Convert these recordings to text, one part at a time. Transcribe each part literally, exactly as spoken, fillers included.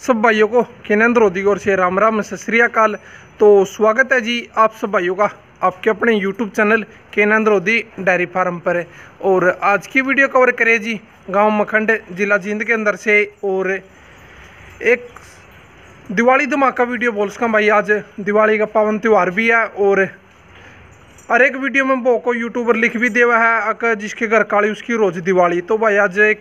सब भाइयों को केनंद रोधी और से राम राम सत श्री अकाल। तो स्वागत है जी आप सब भाइयों का आपके अपने यूट्यूब चैनल केनंद रोधी डेयरी फार्म पर है। और आज की वीडियो कवर करें जी गांव मखंड जिला जींद के अंदर से। और एक दिवाली धमाका वीडियो बोल सका भाई, आज दिवाली का पावन त्यौहार भी है और हर एक वीडियो में वो को यूट्यूबर लिख भी देवा है अगर जिसके घर काली उसकी रोज दिवाली। तो भाई आज एक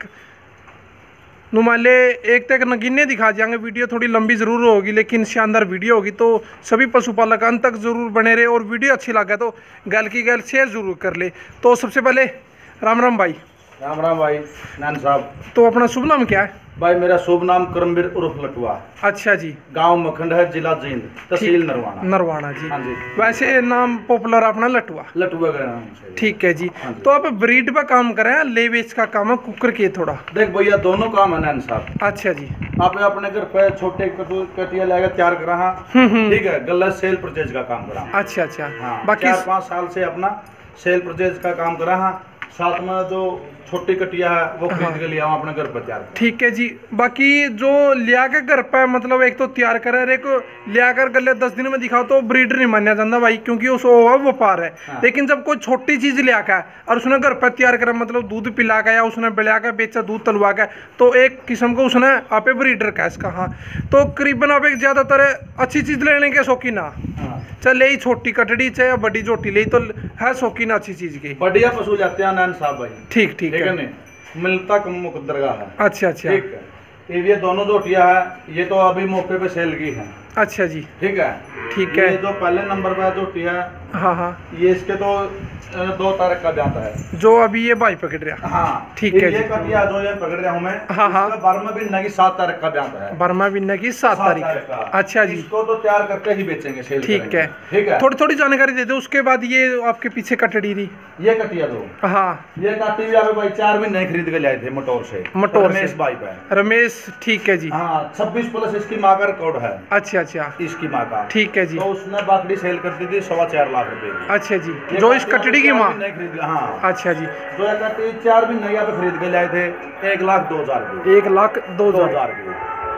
नुमाले एक तक नगीने दिखा जाएंगे। वीडियो थोड़ी लंबी ज़रूर होगी लेकिन शानदार वीडियो होगी, तो सभी पशुपालक अंत तक ज़रूर बने रहे और वीडियो अच्छी लगे तो गैल की गैल शेयर ज़रूर कर ले। तो सबसे पहले राम राम भाई। राम राम भाई नान साहब। तो अपना शुभ नाम क्या है भाई? मेरा शुभ नाम करमवीर उर्फ लटुआ। अच्छा जी। गांव मखंड है, जिला जींद, तहसील नरवाना। नरवाना जी। हाँ जी। वैसे नाम पॉपुलर अपना लटुआ लटुआ का नाम से। ठीक है जी। तो आप ब्रीड पे काम कर रहे हैं, ले बेच का काम है, कुकर के थोड़ा देख भैया दोनों काम है नान साहब। अच्छा जी। आप अपने घर पे छोटे कटिया लेकर तैयार करा हाँ, ठीक है, गलत सेल परचेज का काम करा। अच्छा अच्छा। हाँ, बाकी चार पाँच साल से अपना सेल परचेज का काम करा हाँ। साथ में जो छोटी कटिया है वो खरीद के लिया अपने घर पर तैयार। ठीक है जी। बाकी जो लिया के घर पे मतलब एक तो तैयार करे, एक लिया कर गले दस दिन में दिखाओ तो ब्रीडर नहीं माना जाता भाई, क्योंकि उस व्यापार है। हाँ। लेकिन जब कोई छोटी चीज लिया का और उसने घर पर तैयार करा, मतलब दूध पिला का या उसने बिला का बेचा, दूध तलवा का, तो एक किस्म को उसने आप ब्रीडर का इसका। हाँ, तो करीबन आप एक ज्यादातर अच्छी चीज लेने के शौकीन। हाँ, चाहे ही छोटी कटड़ी चाहे बड़ी झोटी ले तो है शौकीन अच्छी चीज की। बढ़िया पशु जाते हैं नान साहब भाई। ठीक ठीक है, मिलता कम मुकद्दर है। अच्छा अच्छा। ठीक है, ये दोनों जोटियां है, ये तो अभी मौके पे सेल की है। अच्छा जी। ठीक है ठीक है। ये जो पहले नंबर पे जोटी है, हाँ हाँ, ये इसके तो दो तारीख का जाता है जो अभी ये भाई पकड़ रहा। हाँ ठीक है ये कटिया जो ये पकड़ रहा हूँ मैं। हाँ हाँ, बर्मा बिन्ना की सात तारीख का जाता है। बर्मा बिन्ना की सात तारीख का। अच्छा जी। इसको तो तैयार करके ही बेचेंगे, सेल। ठीक है ठीक है। थोड़ी थोड़ी जानकारी दे दो। उसके बाद ये आपके पीछे कटड़ी रही, ये कटिया दो। हाँ, ये काटी भी भाई चार भी नहीं खरीद के लाए थे मोटोर से। मोटोर रमेश भाई पे। रमेश, ठीक है जी। हाँ, छब्बीस प्लस इसकी माँ का रिकॉर्ड है। अच्छा अच्छा, इसकी माँ का। ठीक है जी। तो उसने बाकड़ी सेल कर दी थी सवा चार लाख रुपए की। अच्छा जी। जो इस कटड़ी की माँ नहीं खरीद। हाँ, अच्छा जी। जो कटड़ी चार भी नया पे खरीद के लाए थे, एक लाख दो हजार रुपये। एक लाख दो हजार रुपये।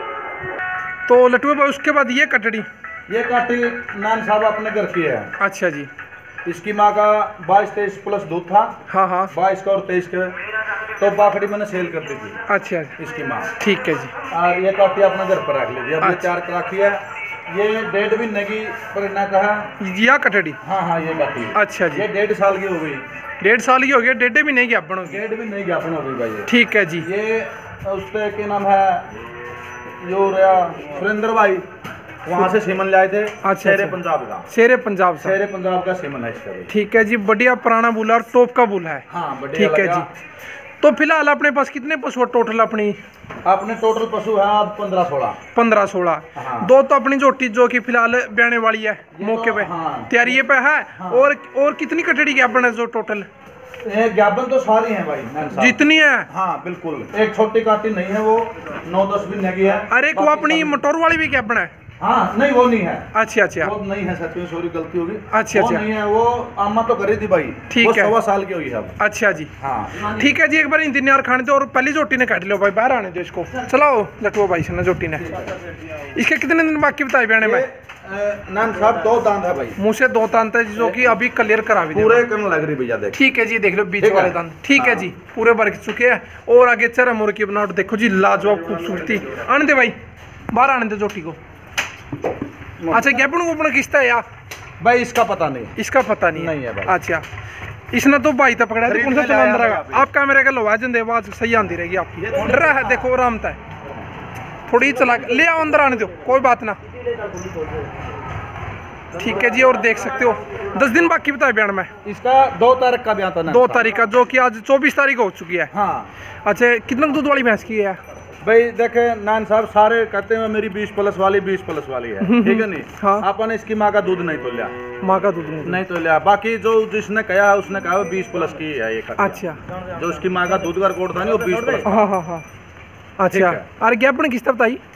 तो लटुआ भाई उसके बाद ये कटड़ी, ये कटड़ी नान साहब अपने घर की है। अच्छा जी। इसकी माँ का बाईस तेईस प्लस दूध था। हाँ हाँ, बाईस का और तेईस का, तो बाकड़ी मैंने सेल कर दी थी। अच्छा, इसकी माँ। ठीक है जी। और ये कटड़ी अपने घर पर रख ली थी। अब ये चार राखी है, ये डेढ़ भी नगी पर ना कहा या कटड़ी। हाँ हाँ, ये कटड़ी। अच्छा जी। ये डेढ़ साल की हो गई। डेढ़ साल की हो गई, डेढ़ भी नहीं ज्ञापन होगी। डेढ़ भी नहीं ज्ञापन हो गई भाई। ठीक है जी। ये उसके क्या नाम है, जो रहा सुरेंद्र भाई, वहाँ से सीमन लाए थे। अच्छा, शेरे पंजाब का। शेरे पंजाब से। शेरे पंजाब का सीमन है इसका। ठीक है जी, बढ़िया पुराना बुला और टॉप का बुला है। हाँ, बढ़िया। ठीक है जी। तो फिलहाल अपने पास कितने पशु टोटल? अपनी अपने टोटल पशु है अब पंद्रह सोलह। पंद्रह सोलह। हाँ। दो तो अपनी जोटी जो कि फिलहाल ब्याने वाली है मौके पे। हाँ। तैयारी पे है। हाँ। और और कितनी कटड़ी की अपने जो टोटल? ज्ञापन तो सारी है भाई, जितनी है। हाँ बिल्कुल, एक छोटी काटी नहीं है, वो नौ दस भी नगी है। अरे को अपनी मोटोर वाली भी क्या अपना है? हाँ नहीं, वो नहीं है। अच्छा अच्छा, वो नहीं है, सच में सॉरी गलती होगी। अच्छा अच्छा, नहीं है वो, अम्मा तो करी थी भाई। ठीक है, सवा साल की हुई है। अच्छा जी। हाँ ठीक है जी। एक बार इंतजार खाने दो और पहली जोटी ने काट लो भाई, बाहर आने दो इसको। चलाओ लटुआ भाई से ना जोटी ने। इसके कितने दिन बाकी बताए बयाने में? नान साहब दो दांत है भाई, मुंह से दो दांत है जो कि अभी क्लियर करा भी पूरे करने लग रही भैया। देख, ठीक है जी, देख लो बीच वाले दांत। ठीक है जी, पूरे भर चुके हैं। और आगे चरा मुर्गी की बनावट देखो जी, लाजवाब खूबसूरती। आने दे भाई, बाहर आने दे जोटी को। अच्छा, ज्ञापन को किस्ता है यार भाई? इसका पता नहीं, इसका पता नहीं, नहीं है भाई। अच्छा, इसने तो भाई तक पकड़ा कौन सा चला अंदर आएगा। आप कैमरे का लो जंदे आवाज सही आती रहेगी आपकी। डर है देखो, आराम है थोड़ी चला ले आओ, अंदर आने दो, कोई बात ना। ठीक है जी। और देख सकते हो दस दिन बाकी बताए बयान में। इसका दो तारीख का बयान था ना, दो तारीख का, जो कि आज चौबीस तारीख हो चुकी है। हाँ। अच्छा, कितना दूध वाली भैंस की है भाई? देखे नान साहब, सारे कहते हैं मेरी बीस प्लस वाली बीस प्लस वाली है, ठीक है नहीं। हाँ। आपने इसकी माँ का दूध नहीं तो लिया, माँ का दूध नहीं, नहीं तो लिया। बाकी जो जिसने कहा उसने कहा बीस प्लस की है ये। अच्छा, जो उसकी माँ का दूध का रिकॉर्ड था नहीं, वो बीस प्लस। हाँ हाँ हाँ। अच्छा, और ज्ञापन किस तरह बताई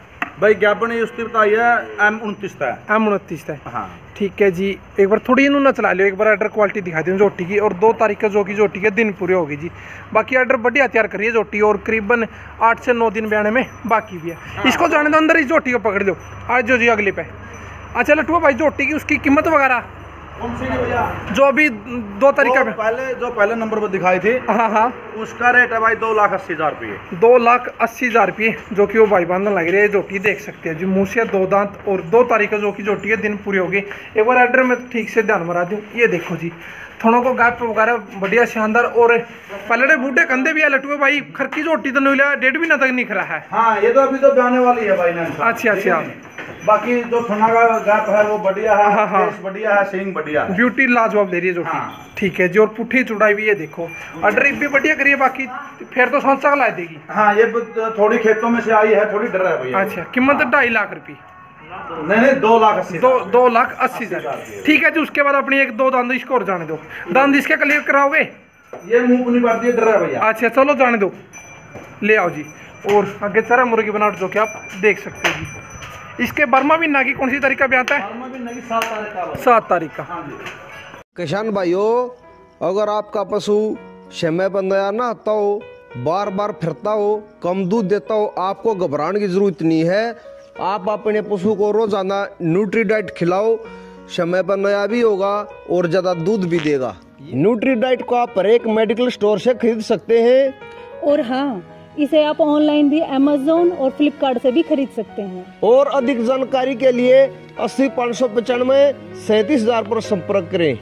भाई ज्ञापन उसकी बताई है एम उनतीस है। एम उनतीस है। हाँ ठीक है जी, एक बार थोड़ी इन्होंने ना चला लियो, एक बार ऑर्डर क्वालिटी दिखा दी जोटी की। और दो तारीख का जो की जोटी के दिन पूरे होगी जी। बाकी ऑर्डर बढ़िया तैयार करिए जोटी, और करीबन आठ से नौ दिन बयाने में बाकी भी है। हाँ। इसको जाने दो अंदर, इस जोटी को पकड़ लो आज जो जी अगले पे। अच्छा लटुआ भाई, जोटी की उसकी कीमत वगैरह जो अभी दो तरीका में पहले जो पहले नंबर पर दिखाई थी, हाँ हाँ, उसका रेट है भाई दो लाख अस्सी हजार रुपये। दो लाख अस्सी हजार रुपये जो कि वो भाई बांधने लग रही है। जोटी देख सकते हैं जी, मुँह से दो दांत, और दो तारीख को जो की जोटी है दिन पूरी होगी। एक बार ऑर्डर में ठीक से ध्यान मरा दूँ, ये देखो जी थोड़ों को गैप वगैरह बढ़िया शानदार, और पलड़े बूढ़े कंधे भी है लटुए भाई। खरकी जोटी तो नहीं लिया, डेढ़ महीना तक नहीं खड़ा है। हाँ ये तो अभी तो जाने वाली है भाई ना। अच्छा अच्छा, बाकी जो थना का गैप है वो बढ़िया है। हाँ हाँ, बढ़िया है, सींग बढ़िया है, ब्यूटी लाजवाब दे रही है जोटी। हाँ। ठीक है जी, और पुठी चुड़ाई भी ये देखो, ऑर्डर भी बढ़िया करिए। बाकी फिर तो सांसा ला देगी। हाँ ये थोड़ी खेतों में से आई है, थोड़ी डर है भैया। अच्छा, कीमत ढाई लाख रुपये। नहीं नहीं दो लाख अस्सी, दो दो लाख अस्सी हजार। ठीक है जी, उसके बाद अपनी एक दो दांत इसको और जाने दो। दांत इसके क्लियर कराओगे? ये मुंह नहीं पड़ती है, डर है भैया। अच्छा चलो जाने दो, ले आओ जी। और आगे चरा मुर्गी बनावट जो कि आप देख सकते हो जी। इसके बर्मा भी ना की कौन सी तारीख का ब्याह है? सात तारीख का। किसान भाइयों, अगर आपका पशु समय पर नया ना आता हो, बार बार फिरता हो, कम दूध देता हो, आपको घबराने की जरूरत नहीं है। आप अपने पशु को रोजाना न्यूट्री डाइट खिलाओ, समय पर नया भी होगा और ज्यादा दूध भी देगा। न्यूट्री डाइट को आप हर एक मेडिकल स्टोर से खरीद सकते हैं। और हाँ, इसे आप ऑनलाइन भी अमेज़न और फ्लिपकार्ट से भी खरीद सकते हैं। और अधिक जानकारी के लिए अस्सी पाँच सौ पचानवे सैंतीस हजार पर संपर्क करें।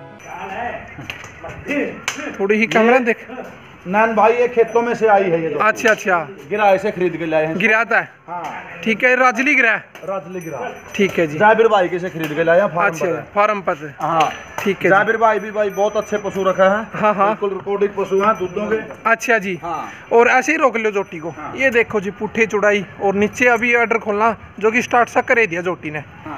थोड़ी ही कैमरा देख। नैन भाई ये खेतों में से आई है ये। अच्छा अच्छा, गिरा ऐसे खरीद के लाए हैं। गिराता है? हाँ। ठीक है, राजली गिरा है? राजली गिरा। ठीक है जी, जाबिर भाई के से खरीद के लाए हैं फार्म पर। अच्छा, फार्म पर। हाँ ठीक है। जाबिर भाई भी भाई बहुत अच्छे पशु रखा है। हाँ हाँ, बिल्कुल रिकॉर्डिंग पशु हैं दूधों के। अच्छा जी। हाँ। और ऐसे ही रोक लो जोटी को। हाँ। ये देखो जी पुट्ठी चुड़ाई, और नीचे अभी ऑर्डर खोलना जो कि स्टार्ट सा करे दिया जोटी ने। हाँ।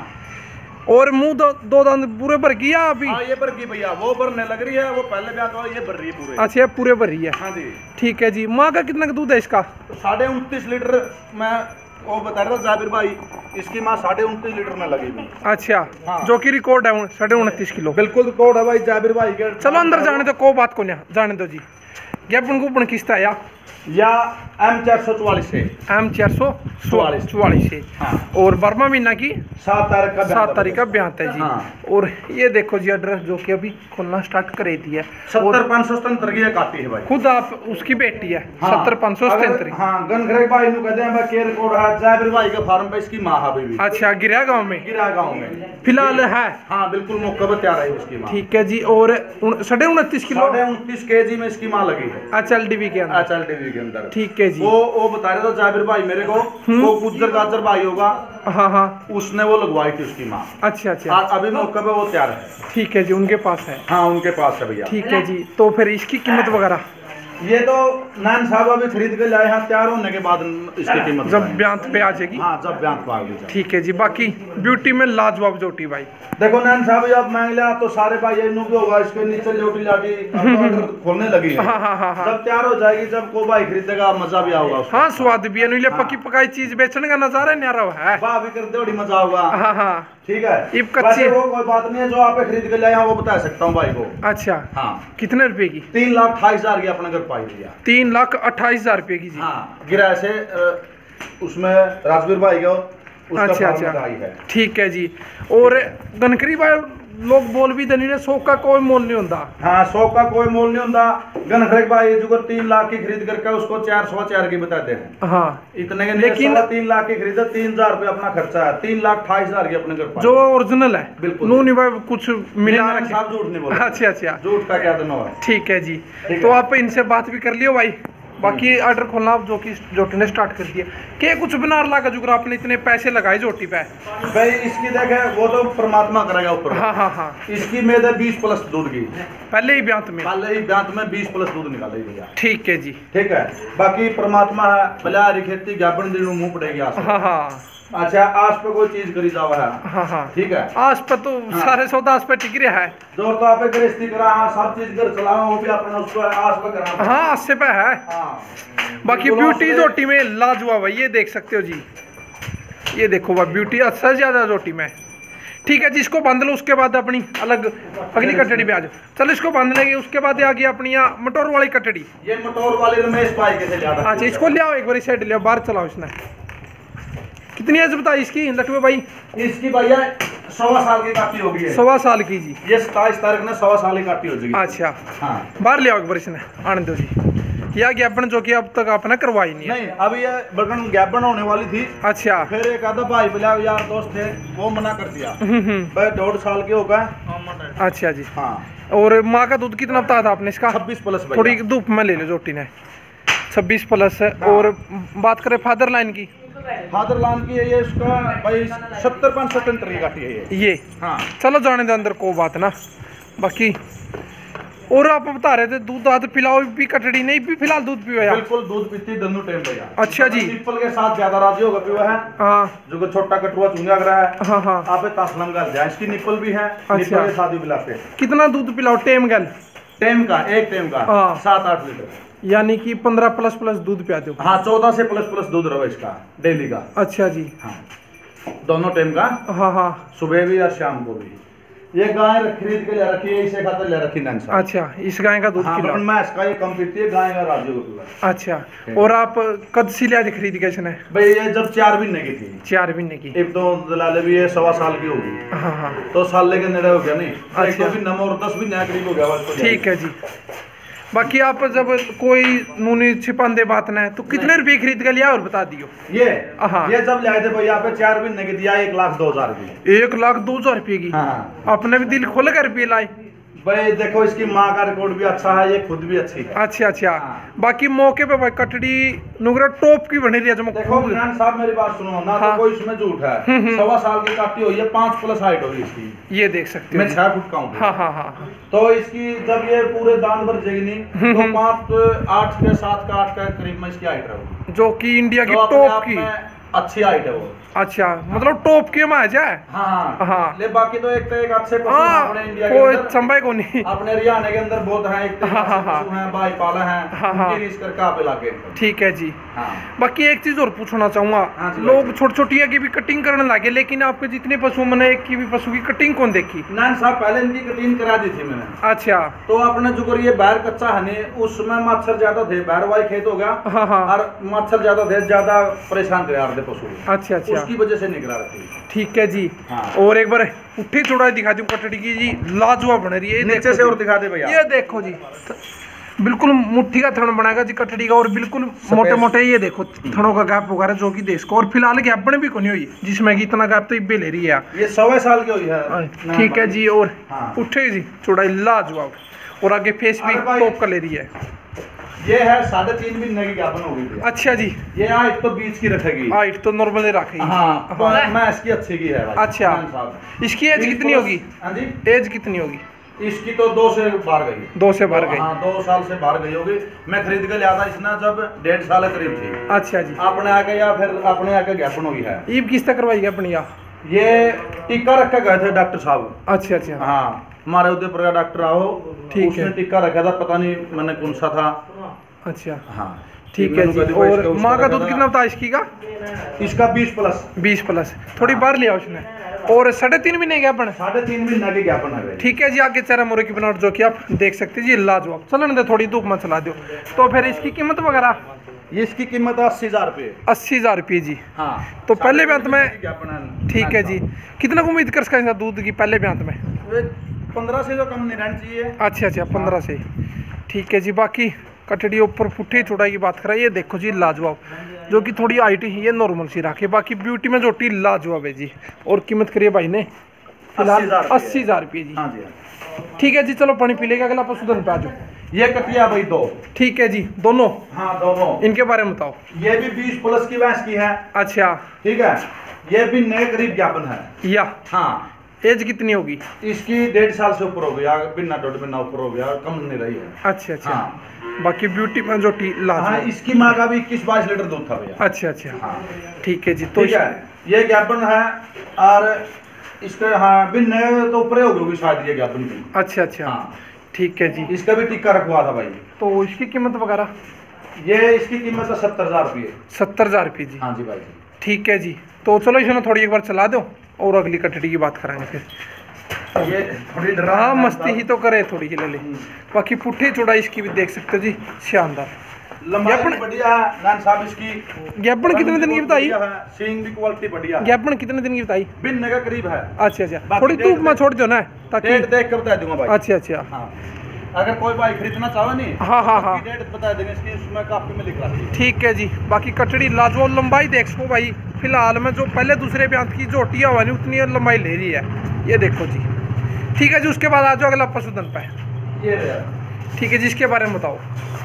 और मुंह दो दो दांत पूरे भर गया अभी। हाँ ये भर गई भैया, वो भरने लग रही है, वो पहले ब्याह का ये भर रही है पूरे। अच्छा, ये पूरे भर रही है। हाँ जी। ठीक है जी, माँ का कितना दूध है इसका? साढ़े उनतीस लीटर मैं वो बता रहा था जाबिर भाई, इसकी माँ साढ़े उनतीस लीटर में लगी हुई। अच्छा। हाँ। जो कि रिकॉर्ड है साढ़े उनतीस किलो। बिल्कुल रिकॉर्ड है भाई जाबिर भाई के। चलो अंदर जाने दो, को बात को नहीं जाने दो जी। ज्ञापन को किस्ता है या या एम चार सौ चौवालीस से एम चार सौ चौवालीस चौवालीस से। हाँ। और बर्मा महीना की सात तारीख का सात तारीख का ब्याह है जी। हाँ। और ये देखो जी एड्रेस जो कि अभी खोलना स्टार्ट कर दी है। सत्तर पाँच सौ सतहत्तर की काटी है भाई, खुद आप उसकी बेटी है। सत्तर पाँच सौ सतहत्तर। हाँ गनखरे भाई नु कहते हैं केयर कोड है जाबिर भाई के फार्म पे इसकी माँ है भी। अच्छा, गिरा गांव में? गिरा गांव में फिलहाल है। हाँ बिल्कुल मौके पर तैयार है इसकी माँ। ठीक है जी। और साढ़े उनतीस किलो साढ़े उनतीस के जी में इसकी माँ लगी है एच एल डी वी के अंदर। एच एल डी वी के अंदर। ठीक है जी। वो वो बता रहे थे जाबिर भाई मेरे को, वो गुज्जर गाजर भाई होगा। हाँ हाँ, उसने वो लगवाई थी उसकी माँ। अच्छा अच्छा, अभी मौके पे वो तैयार है। ठीक है जी, उनके पास है। हाँ उनके पास है भैया। ठीक है जी। तो फिर इसकी कीमत वगैरह? ये तो नान साहब अभी खरीद के लाए हैं, तैयार होने के बाद इसकी कीमत जब ब्यांत पे आ जाएगी। हाँ जब ब्यांत पे आ जाएगी। ठीक है जी। बाकी ब्यूटी में लाजवाब जोटी भाई। देखो नान साहब जब मांग लिया तो सारे भाई इन्हों के होगा, इसके नीचे लोटी लाटी खोलने लगी है। हाँ हाँ हाँ हाँ। जब तैयार हो जाएगी, जब को भाई खरीदेगा मजा भी आएगा। हाँ स्वाद भी है, हाँ। पकी पकाई चीज बेचने का नजारा न्यारा है। वाह भी करते बड़ी मजा होगा। हाँ हाँ ठीक है। इब कच्ची वो कोई बात नहीं है, जो आप खरीद के लाए हैं वो बता सकता हूँ भाई को। अच्छा हाँ। कितने रुपए की? तीन लाख अट्ठाईस हजार की अपने घर पाई भैया। तीन लाख अट्ठाईस हजार रुपए की जी। हाँ गिरा से उसमें राजवीर भाई का। अच्छा अच्छा, ठीक है जी। और गनकरी भाई लोग बोल भी देने सौ का कोई मोल नहीं होता। हाँ सौ का कोई मोल नहीं होता। गनखरे भाई जो तीन लाख की खरीद करके उसको चार सौ चार की बताते हैं। हाँ इतने के, लेकिन तीन लाख की खरीदा, तीन हजार रुपये अपना खर्चा है, तीन लाख अट्ठाईस हजार की अपने घर जो ओरिजिनल है। बिल्कुल नू नहीं भाई कुछ मिला रखे। आप झूठ नहीं बोल। अच्छा अच्छा, झूठ का क्या दिन है। ठीक है जी। तो आप इनसे बात भी कर लियो भाई। बाकी ऑर्डर खोलना आप जो कि जोटी ने स्टार्ट कर दिया। क्या कुछ बना लगा जुगरा आपने इतने पैसे लगाए जोटी पे? भाई इसकी देखे वो तो परमात्मा करेगा ऊपर। हाँ हाँ हाँ। इसकी में बीस प्लस दूध की पहले ही ब्यांत में पहले ही ब्यांत में बीस प्लस दूध निकाले भैया। ठीक है जी। ठीक है। बाकी परमात्मा है भला खेती ज्ञापन दिन मुंह पड़ेगी। हाँ हाँ। अच्छा आस पे कोई चीज करी जावा है। हाँ हाँ ठीक है। आस पे तो हाँ। सारे सौदा आस पे टिक रहा है। जोर तो आप गृहस्थी करा, हाँ, सब चीज कर चलाओ, वो भी अपना उसको आस पे करा। हाँ आस पे है। हाँ। बाकी ब्यूटी जोटी में लाजवाब है, ये देख सकते हो जी। ये देखो वह ब्यूटी अच्छा ज्यादा रोटी में। ठीक है जी, इसको बांध लो, उसके बाद अपनी अलग अगली कटड़ी पे आ जाओ। चलो इसको बांध लेंगे, उसके बाद आ गई अपनी यहाँ मटोर वाली कटड़ी। ये मटोर वाली रमेश भाई के से ज्यादा। अच्छा इसको ले आओ एक बार, साइड ले आओ, बाहर चलाओ। इसने कितनी एज बताई इसकी लटुए भाई? इसकी भैया सवा साल की काटी होगी है। सवा साल की जी। ये सताईस तारीख ने सवा साल की काटी हो जाएगी। अच्छा हाँ, बाहर ले आओ एक बार, इसने आने दो जी। या ज्ञापन जो कि अब तक आपने करवाई नहीं है। नहीं, अभी ये बगन ज्ञापन होने वाली थी। अच्छा फिर एक आधा भाई बोला यार दोस्त थे, वो मना कर दिया। भाई डेढ़ साल के हो गए। अच्छा जी। हाँ, और माँ का दूध कितना बताया था आपने इसका? छब्बीस प्लस। थोड़ी धूप में ले लो जोटी ने, छब्बीस प्लस। और बात करें फादर लाइन की? फादर लाइन की है ये, इसका भाई सत्तर पाँच सत्तर की काटी है ये। ये हाँ, चलो जाने दो अंदर, को बात ना। बाकी और आप बता रहे थे दूध दाद पिलाओ भी कटड़ी नहीं भी, फिलहाल दूध पियो यार? बिल्कुल दूध पीती दोनों टाइम भैया। अच्छा जी। निप्पल के साथ ज्यादा राजी होगा पियो है। हाँ जो कि छोटा कटुआ चुंगा रहा है। हाँ हाँ। आप तासलम गल जाए, इसकी निप्पल भी है। अच्छा। निप्पल के साथ भी पिलाते। कितना दूध पिलाओ टेम गल? टाइम का एक टाइम का हाँ। सात आठ लीटर, यानी कि पंद्रह प्लस प्लस दूध पिया दो। हाँ, चौदह से प्लस प्लस दूध रहो इसका डेली का। अच्छा जी। हाँ, दोनों टाइम का। हाँ हाँ। सुबह भी और शाम को भी। ये गाय खरीद के ले रखी है, इसे खातर ले रखी नैन साहब। अच्छा, इस गाय का दूध हाँ, पिलाओ। मैं इसका ये कम पीती है, गाय का राजू को पिला। अच्छा, और आप कद सी लिया खरीद के इसने? भाई ये जब चार महीने की थी। चार महीने की। एक तो दलाले भी है सवा साल की होगी। हाँ हाँ। तो साल लेके नेड़े हो गया नहीं। अच्छा। एक तो भी नमो और दस भी नया करीब हो गया बस। ठीक है जी। बाकी आप जब कोई नूनी छिपांदे बात ना है तो कितने रुपए खरीद के लिया और बता दियो? ये हाँ। ये जब लाए थे भैया पे चार महीने की दिया एक लाख दो हजार की। एक लाख दो हजार रुपये की? हाँ। आपने भी दिल खोल कर रुपये लाए? भाई देखो इसकी माँ का रिकॉर्ड भी अच्छा है, ये खुद भी अच्छी है। अच्छा अच्छा। हाँ। बाकी मौके पे भाई कटड़ी नुगरा टॉप की बनी रही है। जो देखो विज्ञान साहब मेरी बात सुनो ना। हाँ। तो कोई इसमें झूठ है। सवा साल की काटी हुई है, पाँच प्लस हाइट होगी इसकी। ये देख सकते हो मैं छह फुट का हूँ। हाँ हाँ हाँ। तो इसकी जब ये पूरे दान भर जाएगी नहीं तो पाँच आठ के सात का आठ का करीब में इसकी हाइट रहेगी, जो कि इंडिया की तो अपने टॉप आप की में अच्छी हाइट है वो। अच्छा, मतलब टॉप की में आ जाए। हाँ हाँ। ले बाकी तो एक तो एक अच्छे पशु हाँ, अपने इंडिया के कोई अंदर, संभव को नहीं। अपने हरियाणा के अंदर बहुत है। एक तो हाँ, हाँ, हाँ। पशु हैं, बाई पाला हैं, हाँ, हाँ। उनकी रीस करके आप इलाके। ठीक है जी। हाँ। बाकी एक चीज और पूछना चाहूंगा, हाँ जी, लोग छोटी छोटी की भी कटिंग करने लगे, लेकिन आपके जितने पशु मैंने एक की भी पशु की कटिंग कौन देखी? नान साहब पहले इनकी कटिंग करा दी थी मैंने। अच्छा। तो अपने जो कर ये बाहर कच्चा है नहीं, उसमें मच्छर ज्यादा थे, बाहर वाई खेत हो गया। हाँ हाँ। और मच्छर ज्यादा थे, ज्यादा परेशान करा रहे थे पशु। अच्छा अच्छा। उसकी वजह से निकला रखी। ठीक है जी। हाँ। और एक बार उठी चौड़ाई दिखा दूं कटड़ी की जी, लाजवाब बन रही है। ये नीचे देखो से जी। और दिखा दे भैया। ये देखो जी, बिल्कुल मुट्ठी का थन बनाएगा जी कटड़ी का, और बिल्कुल मोटे मोटे ये देखो थनों का गैप वगैरह जो कि देश को। और फिलहाल गैप बने भी कोनी हुई, जिसमें कि इतना गैप तो इब्बे ले रही है। ये सवा साल की हुई है। ठीक है जी। और हाँ। उठे जी चौड़ाई लाजवाब, और आगे फेस भी अरे भाई। टॉप का ले रही है। ये है साढ़े तीन महीने की ज्ञापन हो गई थी। अच्छा जी। ये हाइट तो बीच की रखेगी। हाइट तो नॉर्मल रखेगी। हाँ, हाँ। मैं इसकी अच्छी की है भाई। अच्छा। खान साहब। इसकी एज बीस कितनी प्लस- होगी? हाँ जी। एज कितनी होगी? इसकी तो दो से बाहर गई। दो से बाहर गई। हाँ, दो साल से बाहर गई होगी। मैं खरीद के लिया था इसने जब डेढ़ साल करीब थी। अच्छा जी। अपने आके या फिर अपने आके ज्ञापन हुई है। ईब किस तक करवाई अपनी या? ये टीका रख के गए थे डॉक्टर साहब। अच्छा अच्छा। हाँ, हमारे उदयपुर का डॉक्टर आओ। ठीक उसने है। टीका रखा था, पता नहीं मैंने कौन सा था। अच्छा हाँ, ठीक है जी। और माँ का दूध कितना था इसकी का? इसका बीस प्लस। बीस प्लस। थोड़ी बाहर लिया उसने। और साढ़े तीन महीने क्या अपन? साढ़े तीन महीने की ज्ञापन है। ठीक है जी। आगे चारा मोरे की बनावट जो कि आप देख सकते हैं जी, लाजवाब। चलन दे थोड़ी धूप में चला दो। तो फिर इसकी कीमत वगैरह? ये इसकी कीमत है अस्सी हजार रुपये। अस्सी हजार रुपये जी। हाँ। तो पहले ब्यांत में ज्ञापन है। ठीक है जी। कितना को उम्मीद कर सकते हैं दूध की पहले ब्यांत में? पंद्रह से तो कम नहीं रहना चाहिए। अच्छा अच्छा, पंद्रह से। ठीक है जी। बाकी कटड़ी ऊपर पुट्ठी चौड़ाई की बात करें, ये देखो जी लाजवाब, जो कि थोड़ी हाइट ही ये नॉर्मल सी रखे। बाकी ब्यूटी में जोटी लाजवाब है जी। और कीमत करिए भाई ने फिलहाल अस्सी हजार रुपये जी। हाँ जी। ठीक है जी। चलो पानी पी लेगा, अगला पशुधन पे आ जाओ। ये कटिया भाई दो। ठीक है जी। दोनों? हाँ, दोनों। इनके बारे में बताओ। ये भी बीस प्लस की भैंस की है। अच्छा। ठीक है। ये भी नए करीब ज्ञापन है। या हाँ। एज कितनी होगी इसकी? डेढ़ साल से ऊपर हो गया, बिना डेढ़ महीना ऊपर हो गया, कम नहीं रही है। अच्छा अच्छा। हाँ। बाकी ब्यूटी में जो टी हाँ, लाजवाब। इसकी माँ का भी इक्कीस बाईस लीटर दूध था भैया। अच्छा अच्छा। हाँ। ठीक है जी। तो ठीक है। ये ज्ञापन है। और इसके हाँ भी नए तो ऊपर हो गई शायद ये ज्ञापन की। अच्छा अच्छा। हाँ। ठीक है जी। इसका भी टिक्का रखवा था भाई। तो इसकी कीमत वगैरह? ये इसकी कीमत है सत्तर हजार रुपये। सत्तर हजार रुपये जी। हाँ जी भाई। ठीक है जी। तो चलो इसमें थोड़ी एक बार चला दो और अगली कटड़ी की बात कराएंगे फिर। ये थोड़ी डरा हाँ मस्ती ही तो करे थोड़ी ही ले ले। बाकी पुट्ठी चौड़ाई इसकी भी देख सकते हो जी, शानदार। लंबाई भी बढ़िया है नान साहब इसकी। ज्ञापन कितने दिन की बताई? सींग भी क्वालिटी बढ़िया। ज्ञापन कितने दिन की बताई? बिन्ने का करीब है। अच्छा अच्छा, थोड़ी धूप में छोड़ दो ना ताकि डेट देख कर बता दूंगा भाई। अच्छा अच्छा हाँ। अगर कोई भाई खरीदना चाहे नहीं हाँ हाँ हाँ डेट बता देंगे इसकी, उसमें काफी में लिख रहा है। ठीक है जी। बाकी कटड़ी लाजवाब लंबाई देख सको भाई, फिलहाल में जो पहले दूसरे ब्यांत की जोटियाँ हुआ नहीं उतनी लंबाई ले रही है, ये देखो जी। ठीक है जी, उसके बाद आ जाओ अगला पशुधन पे। ये ठीक है जी, इसके बारे में बताओ।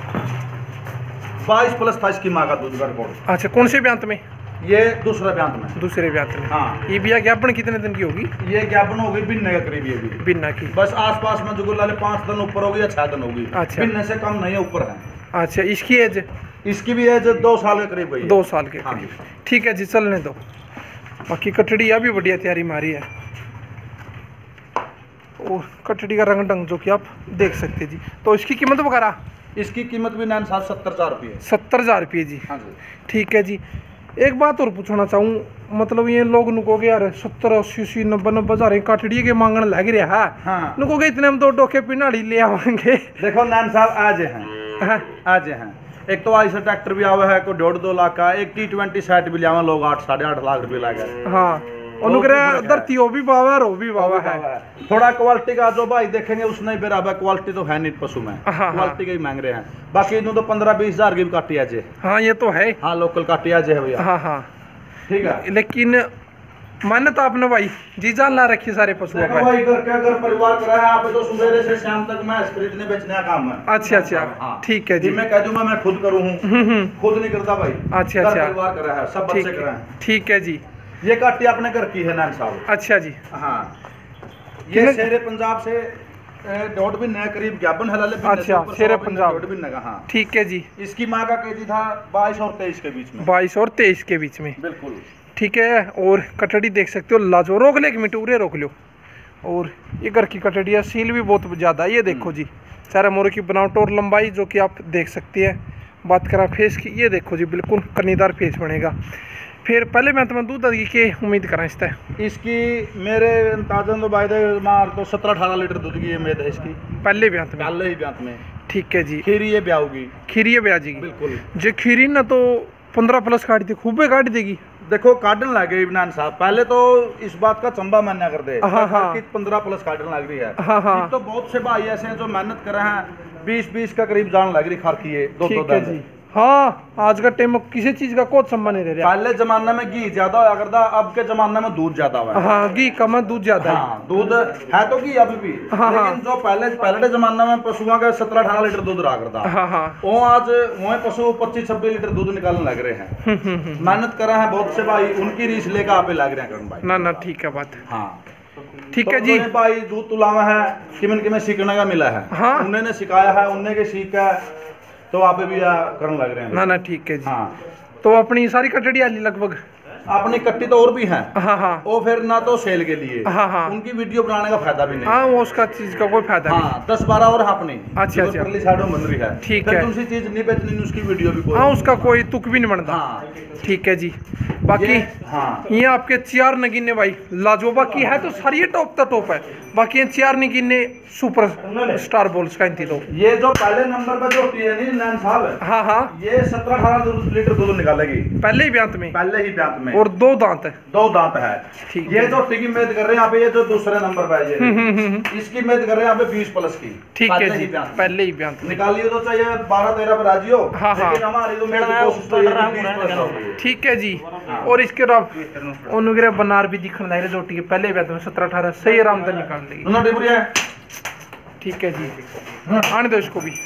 बाईस प्लस था इसकी माँ का दूध का रिकॉर्ड। अच्छा, कौन से ब्यांत में? ये दूसरा ब्यांत में। दूसरे ब्यांत में। हाँ। ये बिया ज्ञापन कितने दिन की होगी? ये ज्ञापन होगी बिन्ने का करीब, ये भी बिन्ना की। बस आसपास में जो लाले पाँच दिन ऊपर होगी या छह दिन होगी। अच्छा। बिन्ने से कम नहीं है, ऊपर है। अच्छा, इसकी एज? इसकी भी एज दो साल के करीब हुई है। दो साल के हाँ। करीब। ठीक है जी, चलने दो। बाकी कटड़ी यह भी बढ़िया तैयारी मारी है और कटड़ी का रंग ढंग जो कि आप देख सकते जी। तो इसकी कीमत वगैरह? इसकी कीमत भी नाइन साहब सत्तर हजार रुपये। सत्तर हजार रुपये जी। हाँ जी। ठीक है जी। एक बात और पूछना चाहूँ, मतलब ये लोग नुकोगे यार सत्तर अस्सी अस्सी नब्बे नब्बे हजार काटड़ी के मांगने लग रहा है। हाँ। नुकोगे इतने हम दो टोके पिनाड़ी ले आवाएंगे। देखो नान साहब आज हैं आज हैं एक तो ऐसा ट्रैक्टर भी आवा है को डेढ़ दो लाख का, एक टी ट्वेंटी सेट भी लिया लोग आठ साढ़े आठ लाख रुपए लगा। हाँ, धरती वो भी बावा है, वो भी बावा है। थोड़ा क्वालिटी का जो भाई देखेंगे उसने बराबर क्वालिटी तो है नहीं पशु में, क्वालिटी के ही मांग रहे हैं। बाकी इन्हों तो पंद्रह बीस हजार की भी काटी आज है। हाँ ये तो है। हाँ लोकल काटी आज है भैया। हाँ हाँ ठीक है। लेकिन मान्यता तो आपने भाई जी जान ला रखी सारे पशु भाई घर के अगर परिवार करा है आप तो सुबह से शाम तक मैं खरीदने बेचने का काम है। अच्छा अच्छा, ठीक है जी। मैं कह दूंगा मैं खुद करूँ, खुद नहीं करता भाई। अच्छा अच्छा, परिवार करा है, सब बच्चे करा है। ठीक है जी। ये काटी अपने घर की है नान साहब। अच्छा जी। हाँ, ये शेरे पंजाब से डॉट भी नया करीब ज्ञापन हलाले। अच्छा, शेरे पंजाब डॉट भी नगा। हाँ ठीक है जी। इसकी माँ का कहती था बाईस और तेईस के बीच में। बाईस और तेईस के बीच में, बिल्कुल। ठीक है। और कटड़ी देख सकते हो, लाजो रोक ले एक मिनट उरे रोक लो। और ये घर की कटड़ी है, सील भी बहुत ज़्यादा है। ये देखो जी, चारा मोरे की बनावट और लंबाई जो कि आप देख सकते हैं। बात करा फेस की, ये देखो जी बिल्कुल कनीदार फेस बनेगा। फिर पहले मैं तुम्हें दूध दही की उम्मीद करा इससे? इसकी मेरे अंदाजन तो बायदे मार तो सत्रह अठारह लीटर दूध की उम्मीद है इसकी पहले ब्यांत में। पहले ही ब्यांत में। ठीक है जी। खीरी ये ब्याहोगी। खीरी ब्याह जी बिल्कुल। जो खीरी ना तो पंद्रह प्लस काट दी, खूबे काट देगी। देखो काटन लगे इमरान साहब, पहले तो इस बात का चंबा मान्या कर दे। हाँ हाँ। पंद्रह प्लस काटन लग रही है। हाँ हाँ। तो बहुत से भाई ऐसे हैं जो मेहनत कर रहे हैं, बीस बीस का करीब जान लग रही खार की है। दो ठीक है जी। हाँ, आज का टाइम में किसी चीज का कोई संबंध नहीं रह रहा। पहले जमाने में घी ज्यादा हुआ करता, अब के जमाने में दूध ज्यादा हुआ है। हाँ, घी कम है, दूध ज्यादा है। हाँ, दूध है तो घी अभी भी। हाँ, लेकिन हाँ। जो पहले पहले जमाने में पशुओं का सत्रह अठारह लीटर दूध रहा करता। हाँ हाँ। वो आज वही पशु पच्चीस छब्बीस लीटर दूध निकालने लग रहे हैं। मेहनत कर रहे हैं बहुत से भाई, उनकी रीस लेकर आप लग रहे हैं करण भाई। ना ना, ठीक है बात। हाँ ठीक है तो जी। भाई दूध तुलावा है किमन किमें सीखने का मिला है। हाँ। उन्होंने सिखाया है, उन्होंने के सीखा है, तो आप भी करने लग रहे हैं। ना ना, ठीक है जी। हाँ, तो अपनी सारी कटड़ी आली लगभग? अपनी कट्टी तो और भी है। हाँ हाँ। वो फिर ना तो सेल के लिए। हाँ हाँ। उनकी वीडियो बनाने का फायदा भी नहीं। हाँ, वो उसका चीज का कोई फायदा नहीं। हाँ, दस बारह और अपनी। अच्छा अच्छा, परली साइड में बन रही है। ठीक फिर है। दूसरी चीज नहीं बेचनी, उसकी वीडियो भी कोई। हाँ, उसका कोई तुक भी नहीं बनता। हाँ। ठीक है जी। बाकी ये, हाँ। ये आपके चार नगीने भाई लाजोबा की है तो सारी ये टॉप तो टॉप है। बाकी ये चार नगीने सुपर स्टार बोल्स का इंती तो ये जो पहले नंबर पर जो है नहीं नैन साहब। हाँ हाँ। ये सत्रह अठारह लीटर दूध निकालेगी पहले ही ब्यांत में। पहले ही ब्यांत में। और दो दांत है। दो दांत है। ठीक ये जो टिकी मेद कर रहे हैं यहाँ पे, ये जो दूसरे नंबर पे है ये, इसकी मेद कर रहे हैं यहाँ पे बीस प्लस की। ठीक है जी, ब्यांत में। पहले ही ब्यांत में। निकालिए तो चाहिए बारह तेरह पर राजी हो। हाँ हाँ। लेकिन हमारी तो मेरे कोशिश तो ये बीस प्लस होगी। ठीक है जी। और इसके बाद उनके बनार भी दिखने लग रहे जोटी के पहले ब्यांत में सत्रह अठारह सही आराम से निकाल देगी। दोनों डिबरी है। ठीक है जी, आने दो इसको भी।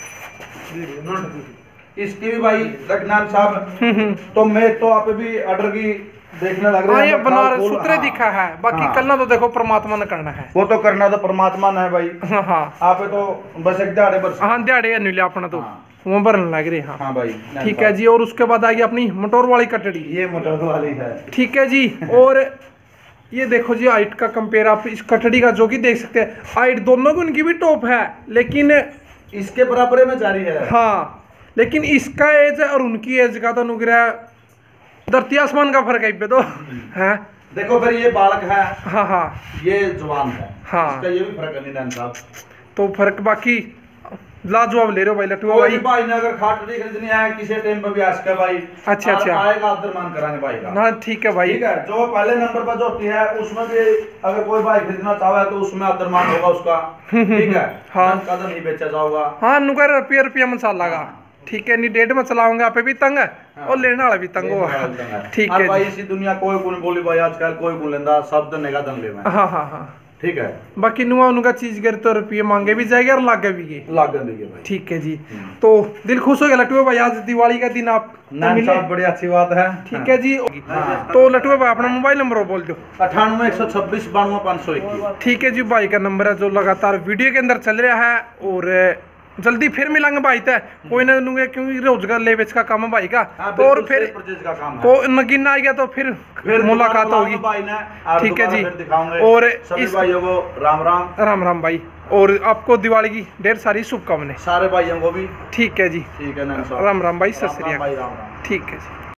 इसकी भी भाई लखनान साहब तो मैं तो आप भी ऑर्डर की देखने लग रहे हाँ, हैं। ये बनारस सूत्रे दिखा है। बाकी हाँ। करना तो देखो परमात्मा ने करना है। वो तो करना तो परमात्मा ने है भाई। हाँ हाँ। आप तो बस एक दिहाड़े बस। हाँ, दिहाड़े अन्य अपना तो हाँ। वो भरने लग रही। हाँ हाँ भाई। ठीक है जी। और उसके बाद आएगी अपनी मटोर वाली कटड़ी। ये मोटर वाली है। ठीक है जी। और ये देखो जी हाइट का कंपेयर आप इस कटड़ी का जो कि देख सकते हैं, हाइट दोनों की उनकी भी टॉप है, लेकिन इसके बराबर में जारी है। हाँ, लेकिन इसका एज और उनकी एज का तो अनुग्रह धरती आसमान का फर्क है पे तो है। देखो फिर ये बालक है, हाँ हाँ ये जवान है, हाँ। इसका ये भी फर्क है नैन साहब। तो फर्क बाकी लाजवाब ले रहे हो भाई लटुआ कोई भाई। भाई ने अगर खाटड़ी खरीदनी है किसी टाइम पे भी आ सके भाई। अच्छा और अच्छा आएगा अब्दुलरहमान कराने भाई का ना, ठीक है भाई। ठीक है, जो पहले नंबर पर जो होती है उसमें भी अगर कोई भाई खरीदना चाहे तो उसमें अब्दुलरहमान होगा उसका। ठीक है, हाँ। कदम नहीं बेचा जाओगा। हाँ नुकर रुपया रुपया मसाला का, ठीक है। नहीं डेढ़ में चलाऊंगे आप भी तंग है और लेने वाला भी तंग होगा। ठीक और है भाई जी। इसी दुनिया कोई कोई बोली भाई आजकल कोई कोई लेंदा सब तो नेगा दन ले में। हाँ हाँ हाँ ठीक है, बाकी नुआ उनका चीज करे तो रुपये मांगे भी जाएगा और लागे भी गए। लागन देंगे भाई। ठीक है जी। तो दिल खुश हो गया लटुआ भाई, आज दिवाली का दिन आप नान साहब बड़ी अच्छी बात है। ठीक है जी। तो लटुआ भाई अपना मोबाइल नंबर बोल दो। अठानवे एक सौ छब्बीस बानवे पाँच सौ इक्कीस। ठीक है जी, भाई का नंबर है जो लगातार वीडियो के अंदर चल रहा है। और जल्दी फिर मिलेंगे भाई तय कोई ना नुगे, क्योंकि रोजगार ले बेच का काम है भाई का। तो और फिर का काम है। को नगीना आ गया तो फिर फिर मुलाकात होगी। भाई ने और ठीक है जी। फिर दिखाऊंगे। और सभी इस भाइयों को राम राम राम राम भाई, और आपको दिवाली की ढेर सारी शुभकामनाएं। सारे भाइयों को भी। ठीक है जी, ठीक है नैन साहब। राम राम भाई, सत राम श्री राम भाई, अकाल। राम राम। ठीक है जी।